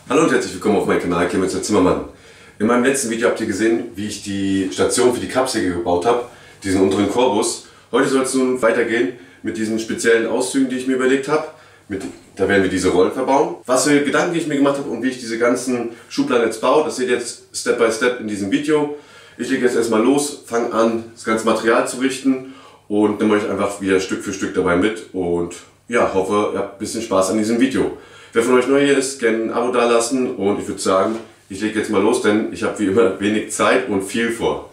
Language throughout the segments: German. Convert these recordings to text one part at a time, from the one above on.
Hallo und herzlich willkommen auf meinem Kanal Clemens Zimmermann. In meinem letzten Video habt ihr gesehen, wie ich die Station für die Kappsäge gebaut habe, diesen unteren Korbus. Heute soll es nun weitergehen mit diesen speziellen Auszügen, die ich mir überlegt habe. Da werden wir diese Rollen verbauen. Was für Gedanken ich mir gemacht habe und wie ich diese ganzen Schubladen jetzt baue, das seht ihr jetzt Step by Step in diesem Video. Ich lege jetzt erstmal los, fange an, das ganze Material zu richten und nehme euch einfach wieder Stück für Stück dabei mit und ja, hoffe, ihr habt ein bisschen Spaß an diesem Video. Wer von euch neu hier ist, gerne ein Abo dalassen und ich würde sagen, ich lege jetzt mal los, denn ich habe wie immer wenig Zeit und viel vor.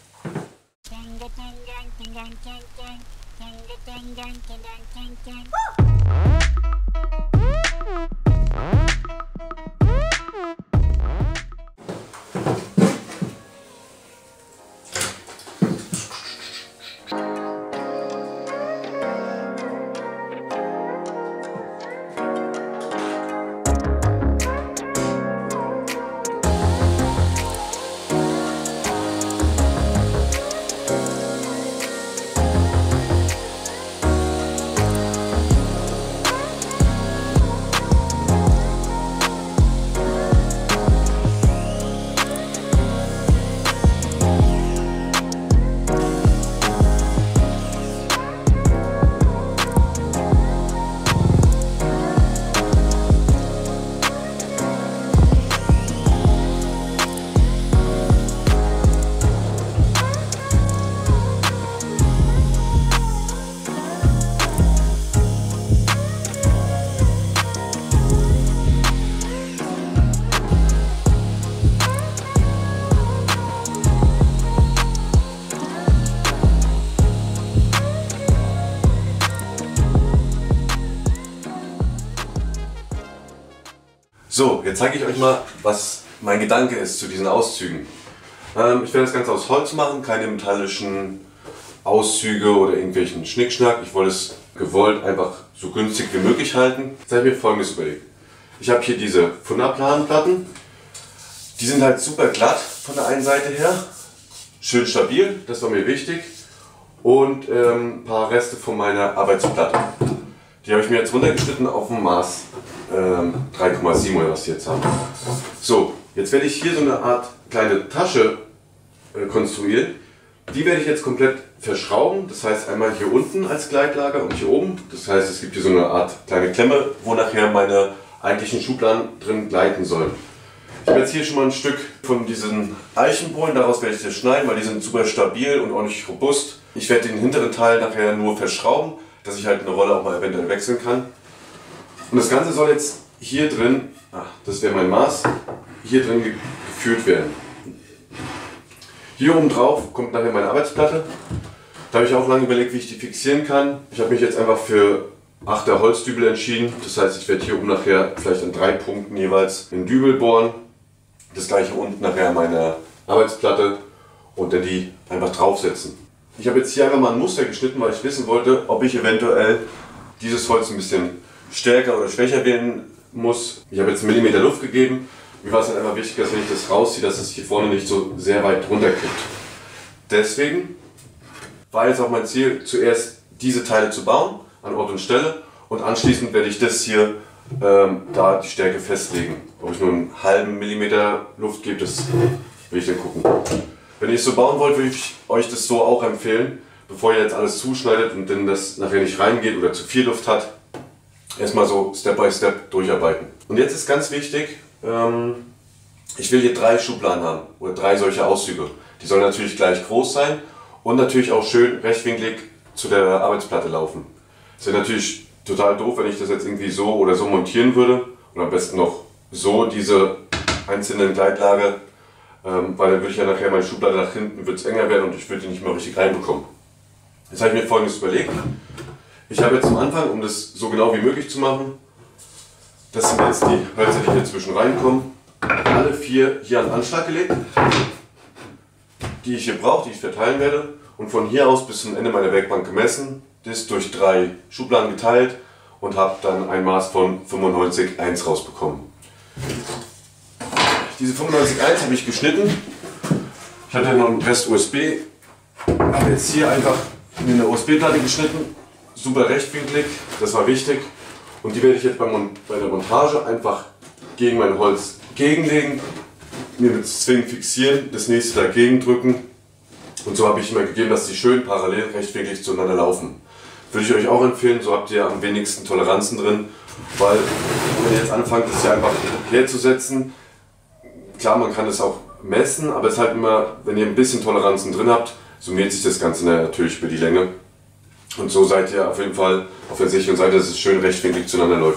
So, jetzt zeige ich euch mal, was mein Gedanke ist zu diesen Auszügen. Ich werde das Ganze aus Holz machen, keine metallischen Auszüge oder irgendwelchen Schnickschnack. Ich wollte es gewollt einfach so günstig wie möglich halten. Jetzt habe ich mir Folgendes überlegt. Ich habe hier diese Funaplan-Platten. Die sind halt super glatt von der einen Seite her. Schön stabil, das war mir wichtig. Und ein paar Reste von meiner Arbeitsplatte. Die habe ich mir jetzt runtergeschnitten auf dem Maß 3,7 oder was die jetzt haben. So, jetzt werde ich hier so eine Art kleine Tasche konstruieren. Die werde ich jetzt komplett verschrauben. Das heißt einmal hier unten als Gleitlager und hier oben. Das heißt, es gibt hier so eine Art kleine Klemme, wo nachher meine eigentlichen Schubladen drin gleiten sollen. Ich habe jetzt hier schon mal ein Stück von diesen Eichenbohlen, daraus werde ich das schneiden, weil die sind super stabil und ordentlich robust. Ich werde den hinteren Teil nachher nur verschrauben, dass ich halt eine Rolle auch mal eventuell wechseln kann. Und das Ganze soll jetzt hier drin, das wäre mein Maß, hier drin geführt werden. Hier oben drauf kommt nachher meine Arbeitsplatte. Da habe ich auch lange überlegt, wie ich die fixieren kann. Ich habe mich jetzt einfach für 8er Holzdübel entschieden. Das heißt, ich werde hier oben nachher vielleicht an 3 Punkten jeweils einen Dübel bohren. Das gleiche unten nachher an meiner Arbeitsplatte und dann die einfach draufsetzen. Ich habe jetzt hier einfach mal ein Muster geschnitten, weil ich wissen wollte, ob ich eventuell dieses Holz ein bisschen stärker oder schwächer werden muss. Ich habe jetzt 1 mm Luft gegeben. Mir war es dann einfach wichtig, dass wenn ich das rausziehe, dass es hier vorne nicht so sehr weit runterkippt. Deswegen war jetzt auch mein Ziel, zuerst diese Teile zu bauen, an Ort und Stelle. Und anschließend werde ich das hier, da die Stärke festlegen. Ob ich nur einen halben Millimeter Luft gebe, das will ich dann gucken. Wenn ihr es so bauen wollt, würde ich euch das so auch empfehlen, bevor ihr jetzt alles zuschneidet und dann das nachher nicht reingeht oder zu viel Luft hat. Erstmal so Step by Step durcharbeiten. Und jetzt ist ganz wichtig, ich will hier 3 Schubladen haben oder 3 solche Auszüge. Die sollen natürlich gleich groß sein und natürlich auch schön rechtwinklig zu der Arbeitsplatte laufen. Es wäre natürlich total doof, wenn ich das jetzt irgendwie so oder so montieren würde und am besten noch so diese einzelnen Gleitlager, weil dann würde ich ja nachher meine Schublade nach hinten, wird es enger werden und ich würde die nicht mehr richtig reinbekommen. Jetzt habe ich mir Folgendes überlegt. Ich habe jetzt am Anfang, um das so genau wie möglich zu machen, das sind jetzt die Hölzer, die hier zwischen reinkommen, alle 4 hier an Anschlag gelegt, die ich hier brauche, die ich verteilen werde und von hier aus bis zum Ende meiner Werkbank gemessen, das durch 3 Schubladen geteilt und habe dann ein Maß von 95,1 rausbekommen. Diese 95,1 habe ich geschnitten. Ich hatte noch einen Rest USB, habe jetzt hier einfach mir eine USB-Platte geschnitten, super rechtwinklig, das war wichtig. Und die werde ich jetzt bei der Montage einfach gegen mein Holz gegenlegen, mir mit Zwingen fixieren, das nächste dagegen drücken. Und so habe ich immer gegeben, dass die schön parallel rechtwinklig zueinander laufen. Würde ich euch auch empfehlen, so habt ihr am wenigsten Toleranzen drin, weil wenn ihr jetzt anfangt, das hier einfach herzusetzen, klar, man kann es auch messen, aber es ist halt immer, wenn ihr ein bisschen Toleranzen drin habt, summiert sich das Ganze natürlich über die Länge. Und so seid ihr auf jeden Fall auf der sicheren Seite, dass es schön rechtwinklig zueinander läuft.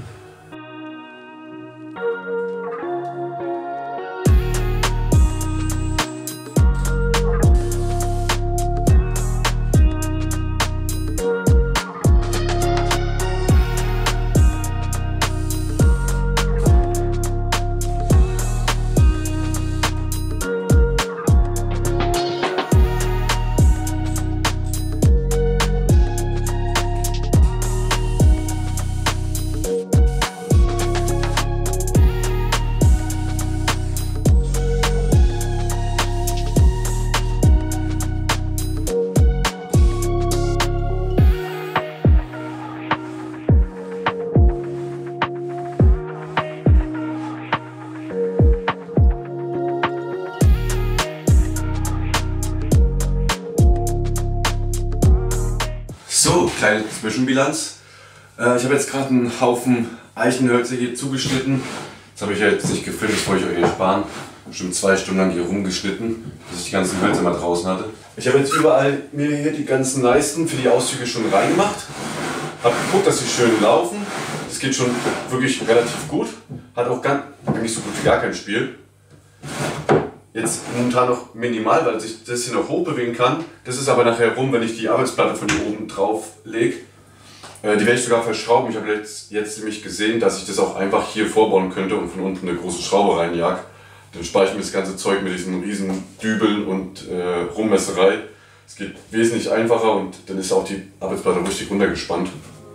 So, kleine Zwischenbilanz. Ich habe jetzt gerade einen Haufen Eichenhölzer hier zugeschnitten. Das habe ich ja jetzt nicht gefilmt, das wollte ich euch ersparen. Bestimmt 2 Stunden lang hier rumgeschnitten, bis ich die ganzen Hölzer mal draußen hatte. Ich habe jetzt überall mir hier die ganzen Leisten für die Auszüge schon reingemacht. Habe geguckt, dass sie schön laufen. Das geht schon wirklich relativ gut. Hat auch eigentlich so gut wie gar kein Spiel. Jetzt momentan noch minimal, weil sich das hier noch hoch bewegen kann. Das ist aber nachher rum, wenn ich die Arbeitsplatte von hier oben drauf lege. Die werde ich sogar verschrauben. Ich habe jetzt nämlich gesehen, dass ich das auch einfach hier vorbauen könnte und von unten eine große Schraube reinjag. Dann spare ich mir das ganze Zeug mit diesen riesen Dübeln und Rummesserei. Es geht wesentlich einfacher und dann ist auch die Arbeitsplatte richtig runtergespannt.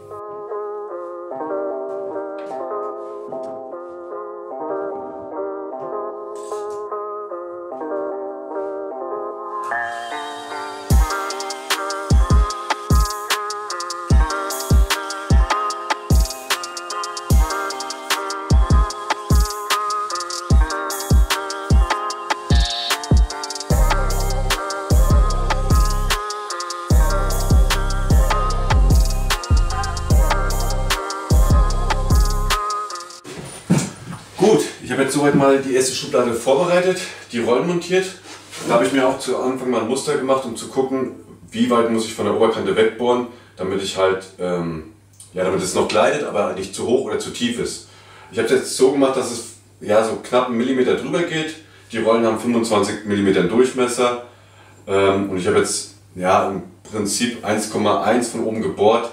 Gut, ich habe jetzt soweit mal die erste Schublade vorbereitet, die Rollen montiert. Da habe ich mir auch zu Anfang mal ein Muster gemacht, um zu gucken, wie weit muss ich von der Oberkante wegbohren, damit ich halt, damit es noch gleitet, aber nicht zu hoch oder zu tief ist. Ich habe es jetzt so gemacht, dass es so knapp 1 mm drüber geht. Die Rollen haben 25 mm Durchmesser und ich habe jetzt im Prinzip 1,1 von oben gebohrt,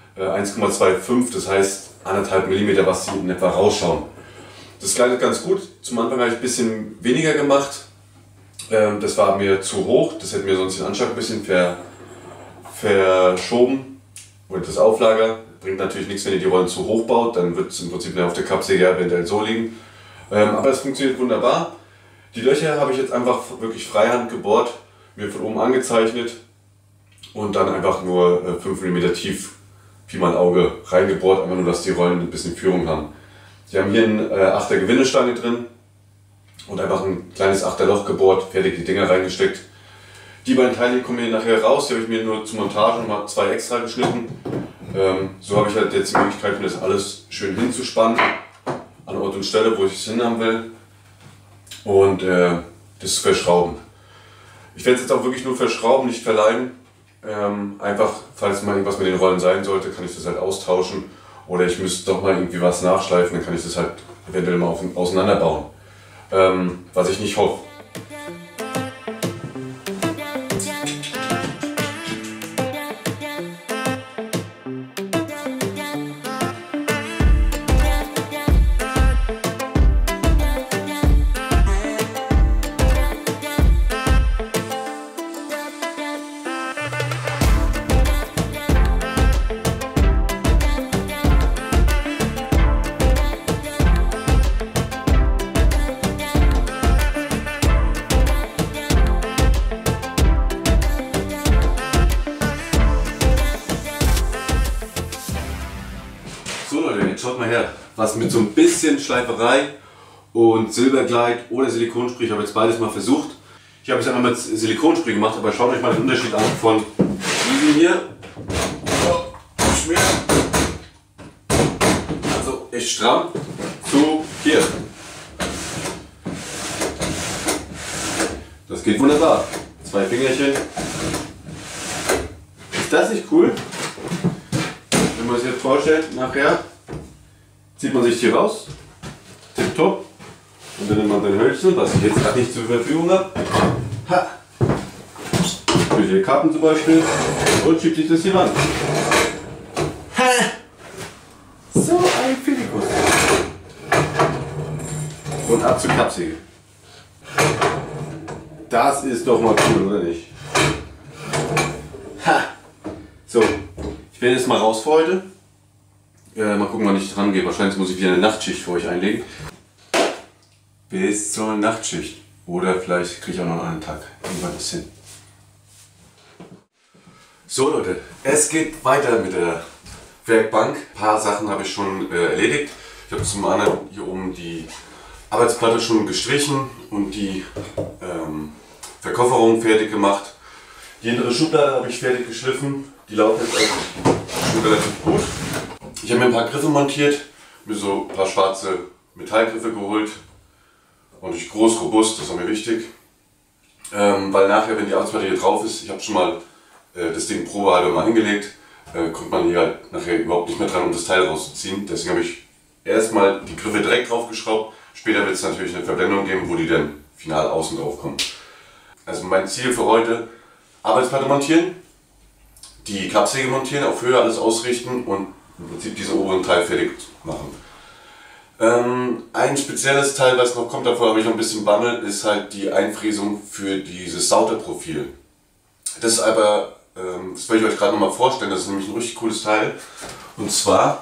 1,25, das heißt 1,5 mm, was sie in etwa rausschauen. Das gleitet ganz gut. Zum Anfang habe ich ein bisschen weniger gemacht. Das war mir zu hoch. Das hätte mir sonst den Anschlag ein bisschen verschoben. Und das Auflager bringt natürlich nichts, wenn ihr die Rollen zu hoch baut. Dann wird es im Prinzip auf der Kappsäge eventuell so liegen. Aber es funktioniert wunderbar. Die Löcher habe ich jetzt einfach wirklich freihand gebohrt, mir von oben angezeichnet und dann einfach nur 5 mm tief, Pi mal Auge, reingebohrt. Einfach nur, dass die Rollen ein bisschen Führung haben. Die haben hier eine 8er Gewindestange drin und einfach ein kleines 8er Loch gebohrt, fertig die Dinger reingesteckt. Die beiden Teile kommen hier nachher raus, die habe ich mir nur zur Montage nochmal 2 extra geschnitten. So habe ich halt jetzt die Möglichkeit, mir das alles schön hinzuspannen, an Ort und Stelle, wo ich es hinhaben will, und das zu verschrauben. Ich werde es jetzt auch wirklich nur verschrauben, nicht verleihen. Einfach, falls mal irgendwas mit den Rollen sein sollte, kann ich das halt austauschen. Oder ich müsste doch mal irgendwie was nachschleifen, dann kann ich das halt eventuell mal auseinanderbauen. Was ich nicht hoffe. was mit so ein bisschen Schleiferei und Silberglide oder Silikonsprüh. Ich habe jetzt beides mal versucht. Ich habe es einmal mit Silikonsprüh gemacht, aber schaut euch mal den Unterschied an von diesem hier. Also echt stramm zu hier. Das geht wunderbar. 2 Fingerchen. Ist das nicht cool? Wenn man sich jetzt vorstellt, nachher zieht man sich hier raus, tipptopp, und dann nimmt man den Hölzchen, was ich jetzt gerade nicht zur Verfügung habe. Für die Karten zum Beispiel, und schiebt sich das hier ran. So ein Filikus. Und ab zur Kappsäge. Das ist doch mal cool, oder nicht? Ha! So, ich werde jetzt mal raus für heute. Mal gucken, wann ich dran gehe. Wahrscheinlich muss ich wieder eine Nachtschicht für euch einlegen. Bis zur Nachtschicht. Oder vielleicht kriege ich auch noch einen Tag. Irgendwann ist hin. So Leute, es geht weiter mit der Werkbank. Ein paar Sachen habe ich schon erledigt. Ich habe zum anderen hier oben die Arbeitsplatte schon gestrichen und die Verkofferung fertig gemacht. Die hintere Schublade habe ich fertig geschliffen. Die laufen jetzt eigentlich schon relativ gut. Ich habe mir ein paar Griffe montiert, mir so ein paar schwarze Metallgriffe geholt. Und ich groß, robust, das war mir wichtig. Weil nachher, wenn die Arbeitsplatte hier drauf ist, ich habe schon mal das Ding probehalber mal hingelegt, kommt man hier halt nachher überhaupt nicht mehr dran, um das Teil rauszuziehen. Deswegen habe ich erstmal die Griffe direkt drauf geschraubt. Später wird es natürlich eine Verblendung geben, wo die dann final außen drauf kommen. Also mein Ziel für heute: Arbeitsplatte montieren, die Kappsäge montieren, auf Höhe alles ausrichten und im Prinzip diesen oberen Teil fertig machen. Ein spezielles Teil, was noch kommt, davor habe ich noch ein bisschen Bammel, ist halt die Einfräsung für dieses Sauterprofil. Das ist aber, das werde ich euch gerade noch mal vorstellen, das ist nämlich ein richtig cooles Teil. Und zwar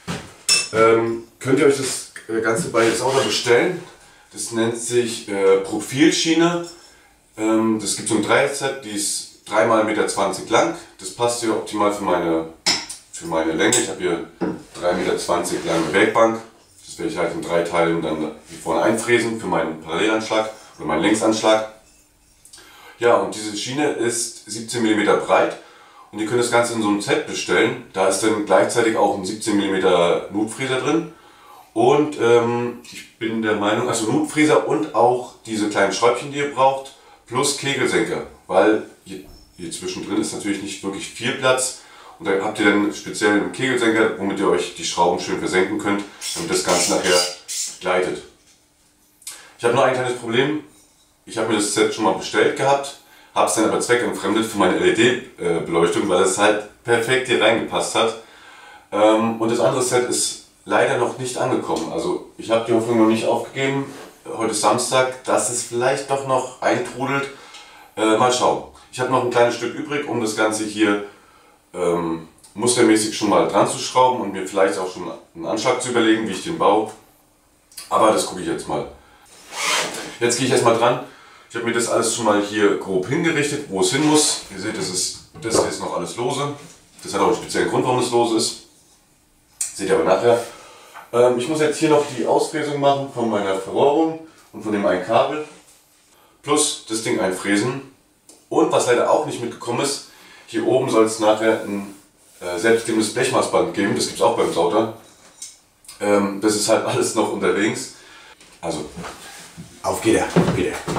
könnt ihr euch das Ganze bei Sauter bestellen. Das nennt sich Profilschiene. Das gibt so ein Dreier-Set, die ist 3 x 1,20 Meter lang. Das passt hier optimal für meine Länge. Ich habe hier 3,20 Meter lange Werkbank. Das werde ich halt in 3 Teilen dann hier vorne einfräsen für meinen Parallelanschlag oder meinen Längsanschlag. Ja, und diese Schiene ist 17 mm breit und ihr könnt das Ganze in so einem Set bestellen. Da ist dann gleichzeitig auch ein 17 mm Notfräser drin. Und ich bin der Meinung, also Notfräser und auch diese kleinen Schräubchen, die ihr braucht, plus Kegelsenker, weil hier zwischendrin ist natürlich nicht wirklich viel Platz. Und da habt ihr dann speziell einen Kegelsenker, womit ihr euch die Schrauben schön versenken könnt, damit das Ganze nachher gleitet. Ich habe nur ein kleines Problem. Ich habe mir das Set schon mal bestellt gehabt, habe es dann aber zweckentfremdet für meine LED-Beleuchtung, weil es halt perfekt hier reingepasst hat. Und das andere Set ist leider noch nicht angekommen. Also ich habe die Hoffnung noch nicht aufgegeben. Heute ist Samstag, dass es vielleicht doch noch eintrudelt. Mal schauen. Ich habe noch ein kleines Stück übrig, um das Ganze hier mustermäßig schon mal dran zu schrauben und mir vielleicht auch schon einen Anschlag zu überlegen, wie ich den baue. Aber das gucke ich jetzt mal. Jetzt gehe ich erstmal dran. Ich habe mir das alles schon mal hier grob hingerichtet, wo es hin muss. Ihr seht, das hier ist noch alles lose. Das hat auch einen speziellen Grund, warum es lose ist. Seht ihr aber nachher. Ich muss jetzt hier noch die Ausfräsung machen von meiner Verrohrung und von dem einen Kabel. Plus das Ding einfräsen. Und was leider auch nicht mitgekommen ist, hier oben soll es nachher ein selbstklebendes Blechmaßband geben. Das gibt es auch beim Sauter. Das ist halt alles noch unterwegs. Also, auf geht er, auf geht er.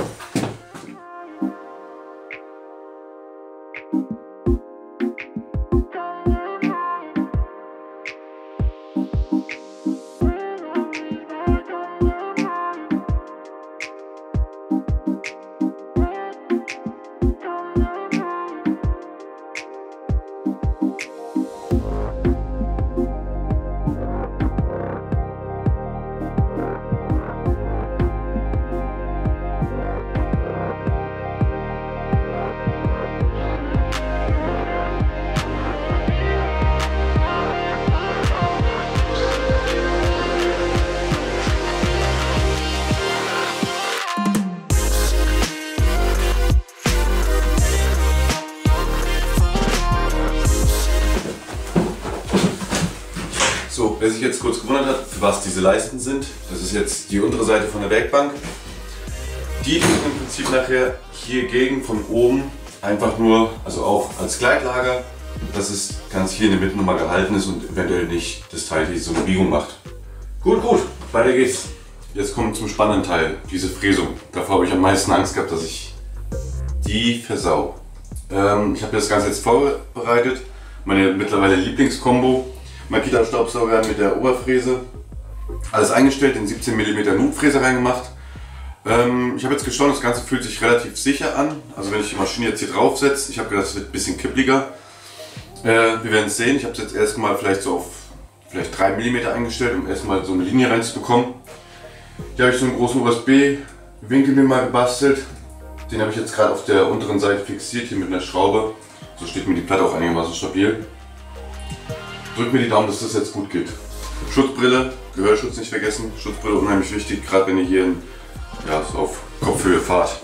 Wer sich jetzt kurz gewundert hat, für was diese Leisten sind, das ist jetzt die untere Seite von der Werkbank. Die tun im Prinzip nachher hier gegen von oben einfach nur, also auch als Gleitlager, dass es ganz hier in der Mitte nochmal gehalten ist und eventuell nicht das Teil hier so eine Biegung macht. Gut, weiter geht's. Jetzt kommen wir zum spannenden Teil, diese Fräsung. Davor habe ich am meisten Angst gehabt, dass ich die versau. Ich habe das Ganze jetzt vorbereitet, meine mittlerweile Lieblingskombo. Makita-Staubsauger mit der Oberfräse. Alles eingestellt, den 17 mm Nutfräse reingemacht. Ich habe jetzt gestaunt, das Ganze fühlt sich relativ sicher an. Also wenn ich die Maschine jetzt hier drauf setze, ich habe gedacht, es wird ein bisschen kippliger. Wir werden es sehen. Ich habe es jetzt erstmal vielleicht so auf 3 mm eingestellt, um erstmal so eine Linie reinzubekommen. Hier habe ich so einen großen USB-Winkel mir mal gebastelt. Den habe ich jetzt gerade auf der unteren Seite fixiert, hier mit einer Schraube. So steht mir die Platte auch einigermaßen stabil. Drückt mir die Daumen, dass das jetzt gut geht. Schutzbrille, Gehörschutz nicht vergessen. Schutzbrille unheimlich wichtig, gerade wenn ihr hier so auf Kopfhöhe fahrt.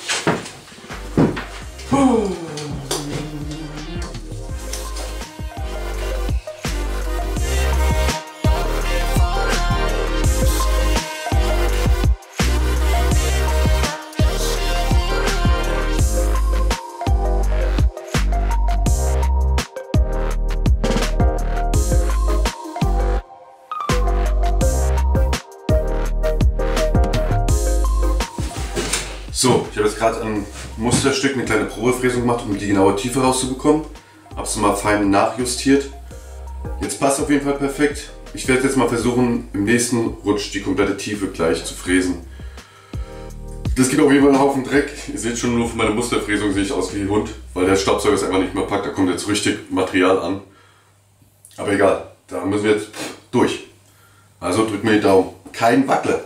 So, ich habe jetzt gerade ein Musterstück, eine kleine Probefräsung gemacht, um die genaue Tiefe rauszubekommen. Habe es mal fein nachjustiert. Jetzt passt auf jeden Fall perfekt. Ich werde jetzt mal versuchen, im nächsten Rutsch die komplette Tiefe gleich zu fräsen. Das gibt auf jeden Fall einen Haufen Dreck. Ihr seht schon, nur von meiner Musterfräsung sehe ich aus wie ein Hund, weil der Staubsauger es einfach nicht mehr packt. Da kommt jetzt richtig Material an. Aber egal, da müssen wir jetzt durch. Also drückt mir die Daumen. Kein Wackler.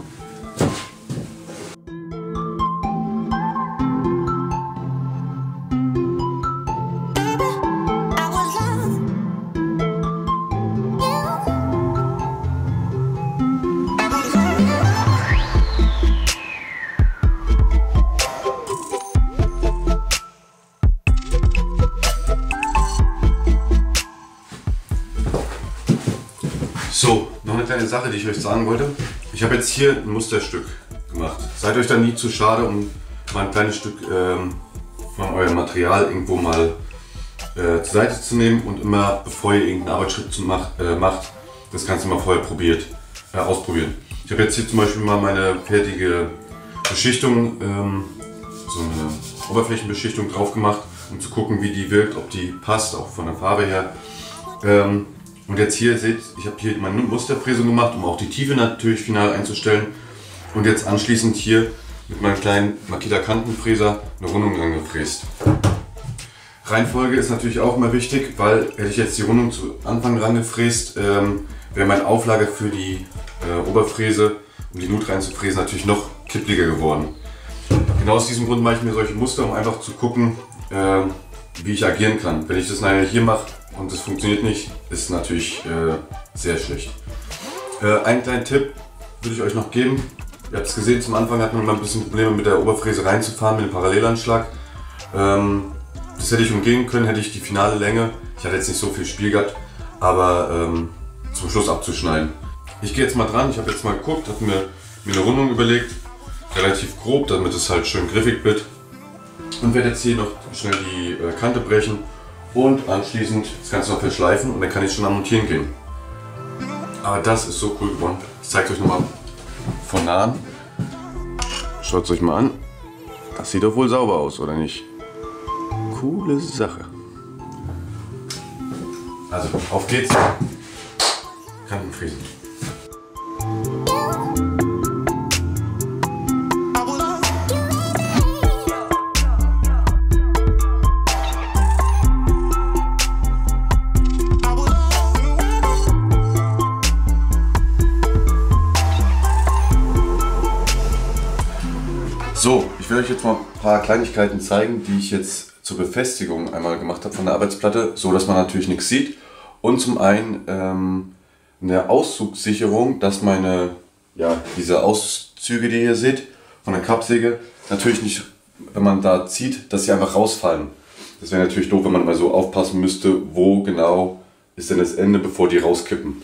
So, noch eine kleine Sache, die ich euch sagen wollte. Ich habe jetzt hier ein Musterstück gemacht. Seid euch da nie zu schade, um mal ein kleines Stück von eurem Material irgendwo mal zur Seite zu nehmen und immer, bevor ihr irgendeinen Arbeitsschritt macht, das Ganze mal vorher ausprobieren. Ich habe jetzt hier zum Beispiel mal meine fertige Beschichtung, so eine Oberflächenbeschichtung drauf gemacht, um zu gucken, wie die wirkt, ob die passt, auch von der Farbe her. Und jetzt hier seht, ich habe hier meine Musterfräsung gemacht, um auch die Tiefe natürlich final einzustellen. Und jetzt anschließend hier mit meinem kleinen Makita Kantenfräser eine Rundung dran gefräst. Reihenfolge ist natürlich auch immer wichtig, weil hätte ich jetzt die Rundung zu Anfang ran gefräst, wäre meine Auflage für die Oberfräse, um die Nut reinzufräsen, natürlich noch kippliger geworden. Genau aus diesem Grund mache ich mir solche Muster, um einfach zu gucken, wie ich agieren kann. Wenn ich das nachher hier mache und das funktioniert nicht, ist natürlich sehr schlecht. Einen kleinen Tipp würde ich euch noch geben. Ihr habt es gesehen, zum Anfang hat man mal ein bisschen Probleme mit der Oberfräse reinzufahren, mit dem Parallelanschlag. Das hätte ich umgehen können, hätte ich die finale Länge, ich hatte jetzt nicht so viel Spiel gehabt, aber zum Schluss abzuschneiden. Ich gehe jetzt mal dran, ich habe jetzt mal geguckt, habe mir eine Rundung überlegt, relativ grob, damit es halt schön griffig wird. Und werde jetzt hier noch schnell die Kante brechen und anschließend das Ganze noch verschleifen und dann kann ich schon am Montieren gehen. Aber das ist so cool geworden. Ich zeige es euch nochmal von nahen. Schaut es euch mal an. Das sieht doch wohl sauber aus, oder nicht? Coole Sache. Also, auf geht's. Kantenfräsen. So, ich will euch jetzt mal ein paar Kleinigkeiten zeigen, die ich jetzt zur Befestigung einmal gemacht habe von der Arbeitsplatte, so dass man natürlich nichts sieht. Und zum einen eine Auszugssicherung, dass diese Auszüge, die ihr seht, von der Kappsäge, natürlich nicht, wenn man da zieht, dass sie einfach rausfallen. Das wäre natürlich doof, wenn man mal so aufpassen müsste, wo genau ist denn das Ende, bevor die rauskippen.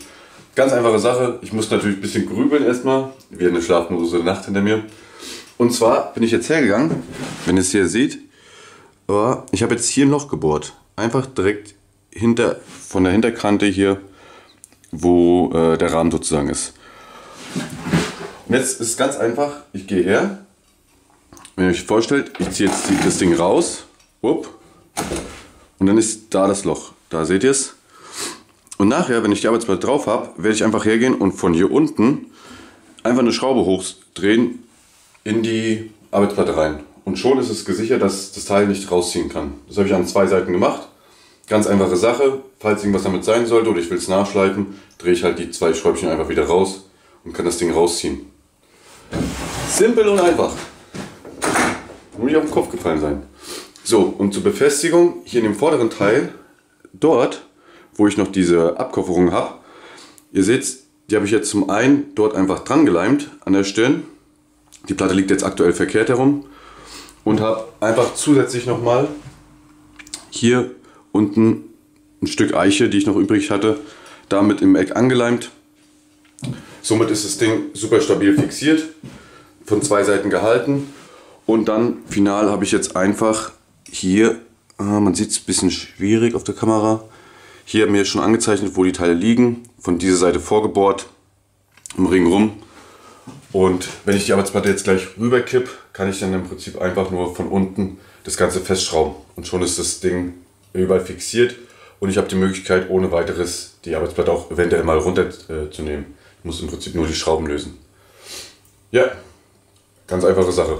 Ganz einfache Sache. Ich muss natürlich ein bisschen grübeln erstmal. Wie eine schlaflose Nacht hinter mir. Und zwar bin ich jetzt hergegangen, wenn ihr es hier seht. Ich habe jetzt hier ein Loch gebohrt. Einfach direkt von der Hinterkante hier, wo der Rahmen sozusagen ist. Und jetzt ist es ganz einfach. Ich gehe her. Wenn ihr euch vorstellt, ich ziehe jetzt das Ding raus. Und dann ist da das Loch. Da seht ihr es. Und nachher, wenn ich die Arbeitsplatte drauf habe, werde ich einfach hergehen und von hier unten einfach eine Schraube hochdrehen in die Arbeitsplatte rein. Und schon ist es gesichert, dass das Teil nicht rausziehen kann. Das habe ich an 2 Seiten gemacht. Ganz einfache Sache. Falls irgendwas damit sein sollte oder ich will es nachschleifen, drehe ich halt die 2 Schräubchen einfach wieder raus und kann das Ding rausziehen. Simpel und einfach. Muss nicht auf den Kopf gefallen sein. So, und zur Befestigung hier in dem vorderen Teil, dort, wo ich noch diese Abkofferung habe. Ihr seht, die habe ich jetzt zum einen dort einfach dran geleimt an der Stirn. Die Platte liegt jetzt aktuell verkehrt herum. Und habe einfach zusätzlich nochmal hier unten ein Stück Eiche, die ich noch übrig hatte, damit im Eck angeleimt. Somit ist das Ding super stabil fixiert, von 2 Seiten gehalten. Und dann final habe ich jetzt einfach hier, man sieht es ein bisschen schwierig auf der Kamera, hier mir schon angezeichnet, wo die Teile liegen, von dieser Seite vorgebohrt, im Ring rum. Und wenn ich die Arbeitsplatte jetzt gleich rüber kipp, kann ich dann im Prinzip einfach nur von unten das Ganze festschrauben. Und schon ist das Ding überall fixiert und ich habe die Möglichkeit, ohne weiteres die Arbeitsplatte auch eventuell mal runterzunehmen. Ich muss im Prinzip nur die Schrauben lösen. Ja, ganz einfache Sache.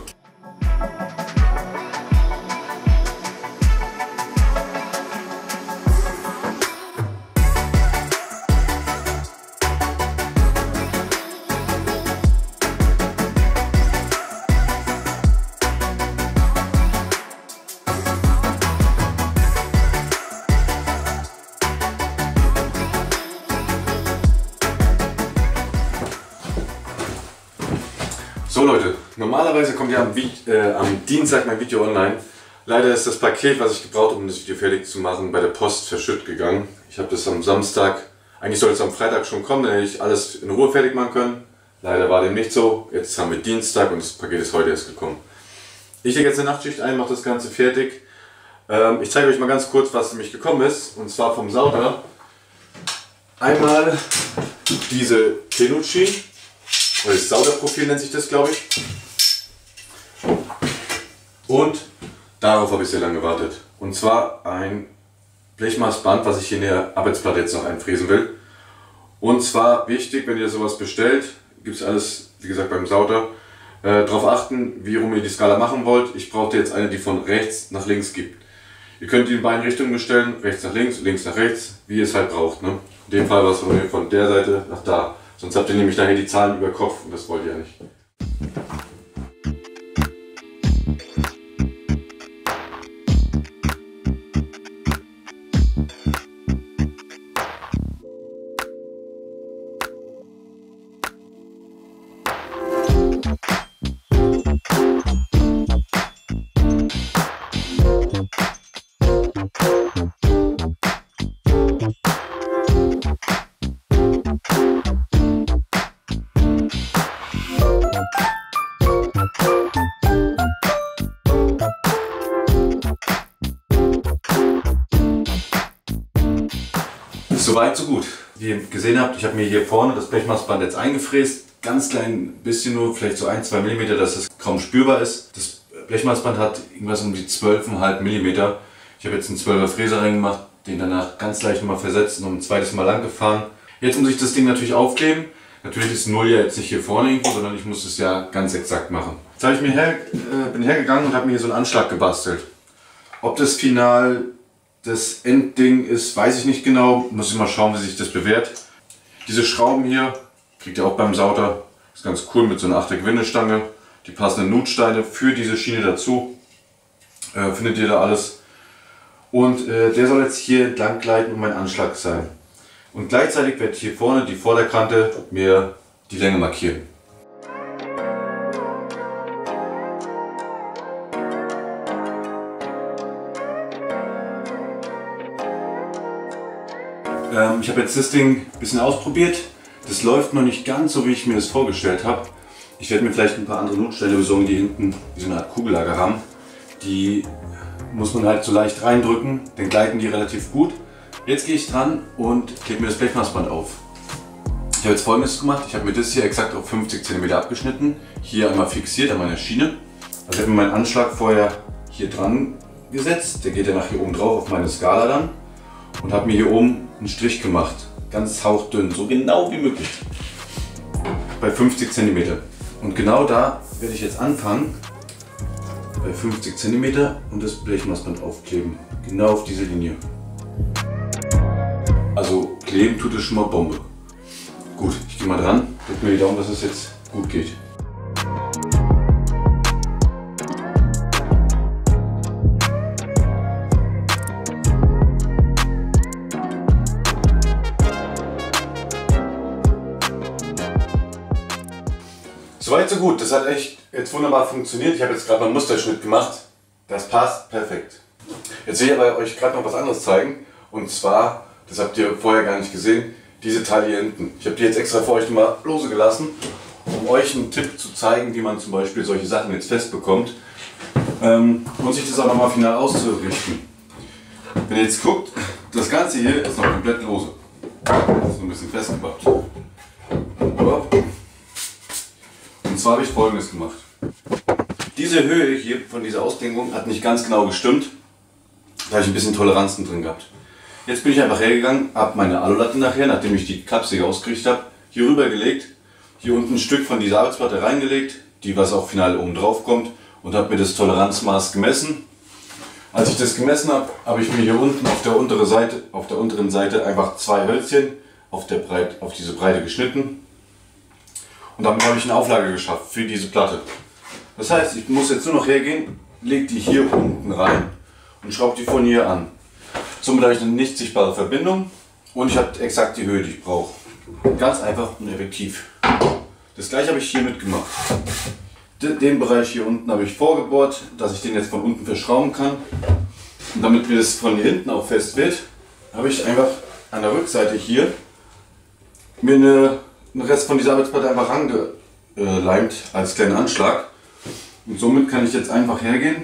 So Leute, normalerweise kommt ja am Dienstag mein Video online. Leider ist das Paket, was ich gebraucht habe, um das Video fertig zu machen, bei der Post verschütt gegangen. Ich habe das am Samstag, eigentlich sollte es am Freitag schon kommen, dann hätte ich alles in Ruhe fertig machen können. Leider war dem nicht so. Jetzt haben wir Dienstag und das Paket ist heute erst gekommen. Ich lege jetzt eine Nachtschicht ein, mache das Ganze fertig. Ich zeige euch mal ganz kurz, was nämlich gekommen ist, und zwar vom Sauter. Einmal diese Tenucci. Oder das Sauterprofil nennt sich das, glaube ich. Und darauf habe ich sehr lange gewartet. Und zwar ein Blechmaßband, was ich hier in der Arbeitsplatte jetzt noch einfräsen will. Und zwar wichtig, wenn ihr sowas bestellt, gibt es alles, wie gesagt, beim Sauter. Darauf achten, wie rum ihr die Skala machen wollt. Ich brauchte jetzt eine, die von rechts nach links gibt. Ihr könnt die in beiden Richtungen bestellen, rechts nach links, links nach rechts, wie ihr es halt braucht. Ne? In dem Fall war es von der Seite nach da. Sonst habt ihr nämlich nachher die Zahlen über Kopf und das wollt ihr ja nicht. Soweit, so gut. Wie ihr gesehen habt, ich habe mir hier vorne das Blechmaßband jetzt eingefräst. Ganz klein bisschen nur, vielleicht so 1-2 mm, dass es kaum spürbar ist. Das Blechmaßband hat irgendwas um die 12,5 mm. Ich habe jetzt einen 12er Fräser reingemacht, den danach ganz leicht nochmal versetzt und ein zweites Mal lang gefahren. Jetzt muss ich das Ding natürlich aufkleben. Natürlich ist 0 ja jetzt nicht hier vorne irgendwo, sondern ich muss es ja ganz exakt machen. Jetzt habe ich bin hergegangen und habe mir hier so einen Anschlag gebastelt. Ob das final das Endding ist, weiß ich nicht genau. Muss ich mal schauen, wie sich das bewährt. Diese Schrauben hier kriegt ihr auch beim Sauter. Ist ganz cool mit so einer 8er Gewindestange. Die passenden Nutsteine für diese Schiene dazu. Findet ihr da alles. Und der soll jetzt hier entlang gleiten und mein Anschlag sein. Und gleichzeitig wird hier vorne die Vorderkante mir die Länge markieren. Ich habe jetzt das Ding ein bisschen ausprobiert. Das läuft noch nicht ganz so, wie ich mir das vorgestellt habe. Ich werde mir vielleicht ein paar andere Notsteine besorgen, die hinten wie so eine Art Kugellager haben. Die muss man halt so leicht reindrücken, dann gleiten die relativ gut. Jetzt gehe ich dran und klebe mir das Blechmaßband auf. Ich habe jetzt Folgendes gemacht, ich habe mir das hier exakt auf 50 cm abgeschnitten, hier einmal fixiert an meiner Schiene. Also ich habe mir meinen Anschlag vorher hier dran gesetzt, der geht ja nach hier oben drauf auf meine Skala dann und habe mir hier oben einen Strich gemacht, ganz hauchdünn, so genau wie möglich, bei 50 cm. Und genau da werde ich jetzt anfangen, bei 50 cm und das Blechmaßband aufkleben, genau auf diese Linie. Also kleben tut es schon mal Bombe. Gut, ich gehe mal dran, drücke mir die Daumen, dass es jetzt gut geht. Soweit so gut, das hat echt jetzt wunderbar funktioniert. Ich habe jetzt gerade mal einen Musterschnitt gemacht. Das passt perfekt. Jetzt will ich aber euch gerade noch was anderes zeigen. Und zwar, das habt ihr vorher gar nicht gesehen, diese Teile hier hinten. Ich habe die jetzt extra für euch mal lose gelassen, um euch einen Tipp zu zeigen, wie man zum Beispiel solche Sachen jetzt festbekommt. Und sich das auch nochmal final auszurichten. Wenn ihr jetzt guckt, das Ganze hier ist noch komplett lose. Das ist ein bisschen festgebaut. Und zwar habe ich Folgendes gemacht. Diese Höhe hier von dieser Ausdehnung hat nicht ganz genau gestimmt. Da habe ich ein bisschen Toleranzen drin gehabt. Jetzt bin ich einfach hergegangen, habe meine Alulatte nachher, nachdem ich die Klappsäge ausgerichtet habe, hier rüber gelegt, hier unten ein Stück von dieser Arbeitsplatte reingelegt, die was auch final oben drauf kommt, und habe mir das Toleranzmaß gemessen. Als ich das gemessen habe, habe ich mir hier unten auf der unteren Seite einfach 2 Hölzchen auf diese Breite geschnitten. Und damit habe ich eine Auflage geschafft für diese Platte. Das heißt, ich muss jetzt nur noch hergehen, lege die hier unten rein und schraube die von hier an. Somit habe ich eine nicht sichtbare Verbindung und ich habe exakt die Höhe, die ich brauche. Ganz einfach und effektiv. Das gleiche habe ich hiermit gemacht. Den Bereich hier unten habe ich vorgebohrt, dass ich den jetzt von unten verschrauben kann. Und damit mir das von hier hinten auch fest wird, habe ich einfach an der Rückseite hier mir den Rest von dieser Arbeitsplatte einfach rangeleimt als kleinen Anschlag. Und somit kann ich jetzt einfach hergehen,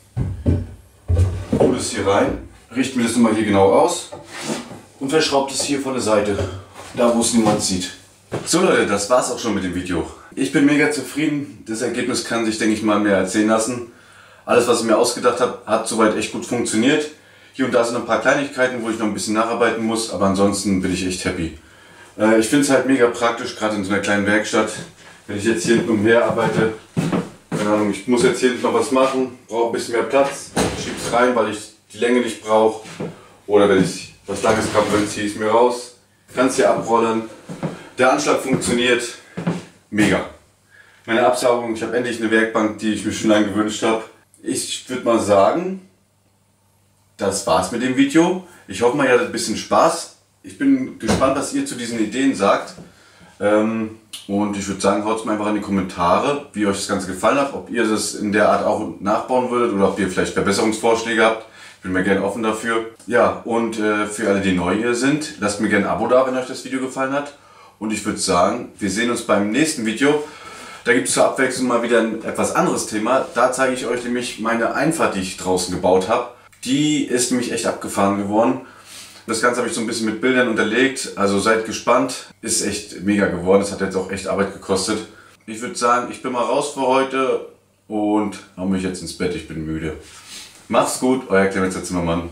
tue das hier rein, richte mir das nochmal hier genau aus und verschraube das hier von der Seite, da wo es niemand sieht. So Leute, das war's auch schon mit dem Video. Ich bin mega zufrieden, das Ergebnis kann sich, denke ich mal, mehr erzählen lassen. Alles, was ich mir ausgedacht habe, hat soweit echt gut funktioniert. Hier und da sind ein paar Kleinigkeiten, wo ich noch ein bisschen nacharbeiten muss, aber ansonsten bin ich echt happy. Ich finde es halt mega praktisch, gerade in so einer kleinen Werkstatt, wenn ich jetzt hier hinten umher arbeite. Keine Ahnung, ich muss jetzt hier hinten noch was machen, brauche ein bisschen mehr Platz, schiebe es rein, weil ich die Länge nicht brauche. Oder wenn ich was Langes haben will, ziehe ich es mir raus, kann es hier abrollen. Der Anschlag funktioniert mega. Meine Absaugung, ich habe endlich eine Werkbank, die ich mir schon lange gewünscht habe. Ich würde mal sagen, das war's mit dem Video. Ich hoffe mal, ihr hattet ein bisschen Spaß. Ich bin gespannt, was ihr zu diesen Ideen sagt. Und ich würde sagen, haut es mir einfach in die Kommentare, wie euch das Ganze gefallen hat. Ob ihr das in der Art auch nachbauen würdet oder ob ihr vielleicht Verbesserungsvorschläge habt. Ich bin mir gerne offen dafür. Ja, und für alle, die neu hier sind, lasst mir gerne ein Abo da, wenn euch das Video gefallen hat. Und ich würde sagen, wir sehen uns beim nächsten Video. Da gibt es zur Abwechslung mal wieder ein etwas anderes Thema. Da zeige ich euch nämlich meine Einfahrt, die ich draußen gebaut habe. Die ist nämlich echt abgefahren geworden. Das Ganze habe ich so ein bisschen mit Bildern unterlegt. Also seid gespannt. Ist echt mega geworden. Das hat jetzt auch echt Arbeit gekostet. Ich würde sagen, ich bin mal raus für heute und hau mich jetzt ins Bett. Ich bin müde. Macht's gut, euer Clemens Zimmermann.